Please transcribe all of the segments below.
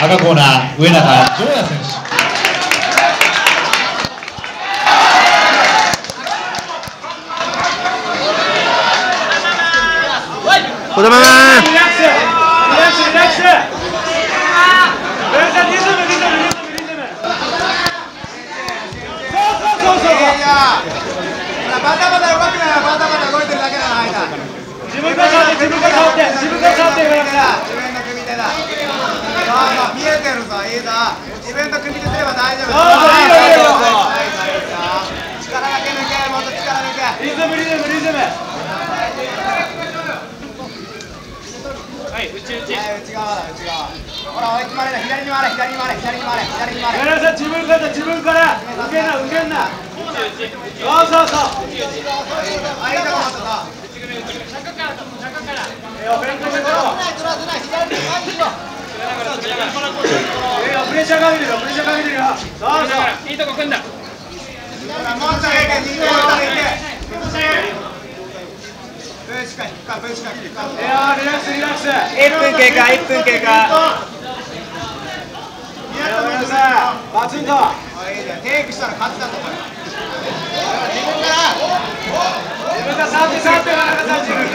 赤コーナー上中城也選手。 児玉リラックスリラックスリラックス。リズムリズムリズムリズム。そうバタバタ動くならバタバタ動いてるだけだな。 自分が触って自分が触って自分が触ってるから。 自分の組手だ。そう見えてるぞ。いいぞ。自分の組手すれば大丈夫。力だけ抜け。もっと力抜け。 リズムリズムリズム。はい内側だ内側。ほら追い詰まれな。左に回れ左に回れ左に回れ左に回れ。 皆さん自分から自分から受けんな受けんな。そうそうそう。 いいとこだったぞ。 プレッシャーかけてるよプレッシャーかけてるよ。そうそういいとこ組んだ。 もうちょい行け右手を上げて。ブーシカ引くかブーシカ引くか。 いやリラックスリラックス。 1分経過1分経過。 皆さんバツンと。 テイクしたら勝ちだと思う。 自分が触って触って自分から。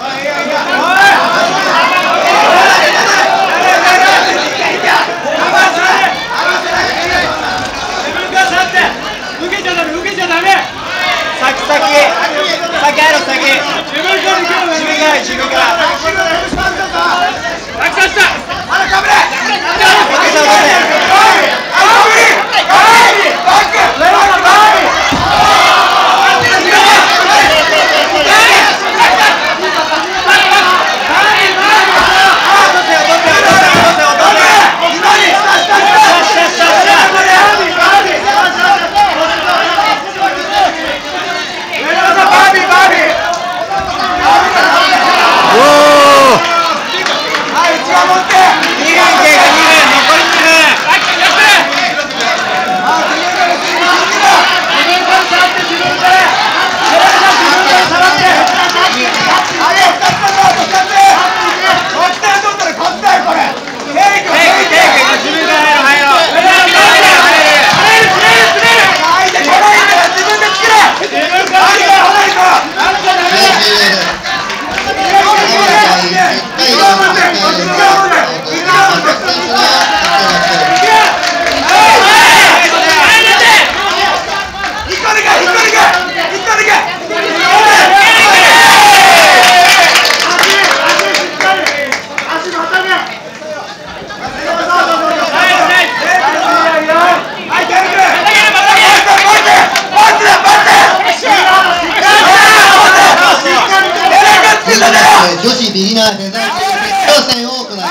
女子ビギナーデザイン挑戦を行います。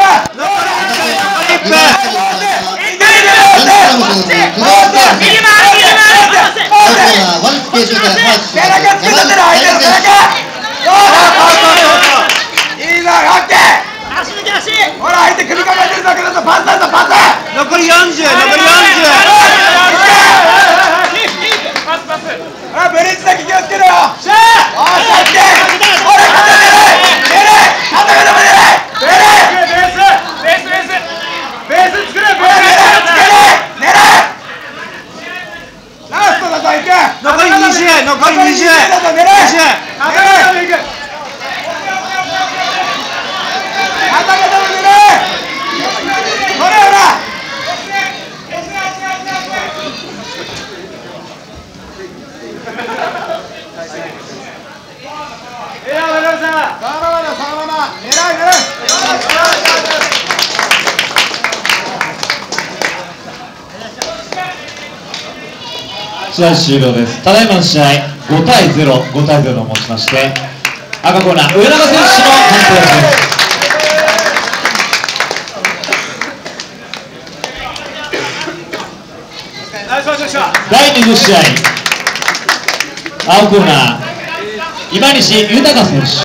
ほら相手首からやってるだけだぞ。パスだぞパス。 残り40残り40。 あブリッジだけ気をつけろよ。しゃー。おー勝って。ほら勝てない。出ない。あとがでも出ない。出ない。ベース作れ。ベース出ない。ラストだぞ行け。 残り20残り20。 だぞ出ない。出ない。 試合終了です。ただいまの試合5対0、5対0をもちまして赤コーナー上永選手の判定です。第20試合青コーナー今西豊選手。